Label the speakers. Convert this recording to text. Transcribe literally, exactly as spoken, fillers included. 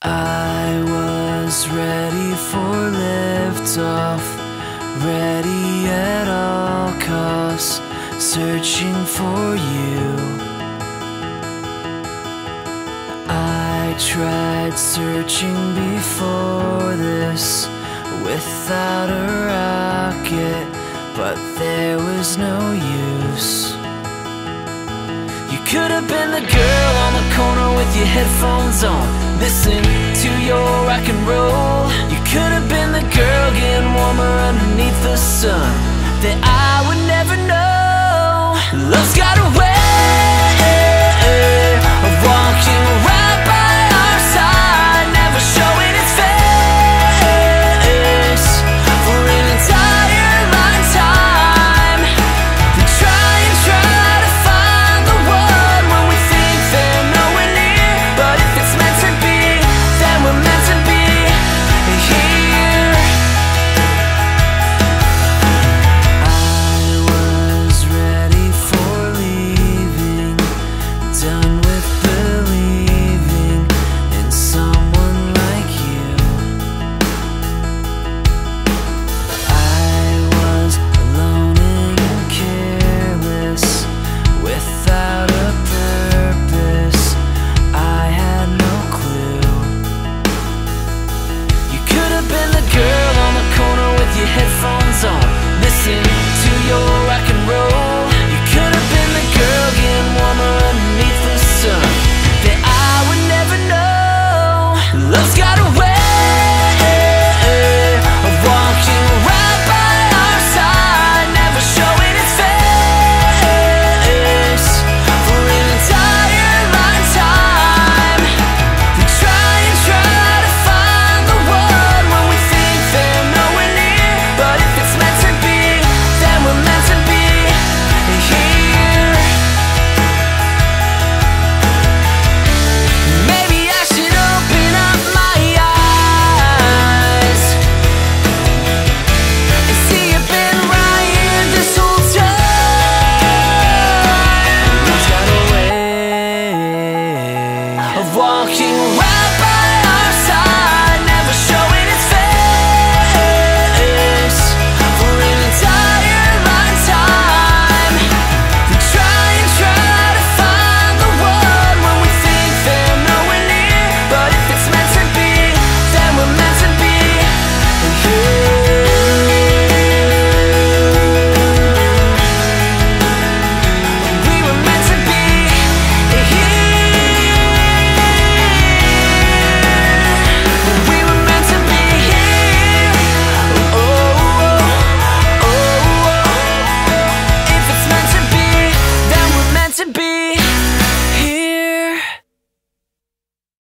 Speaker 1: I was ready for liftoff, ready at all costs, searching for you. I tried searching before this without a rocket, but there was no use. You could have been the girl on the corner with your headphones on, listen to your rock and roll. You could have been the girl getting warmer underneath the sun that I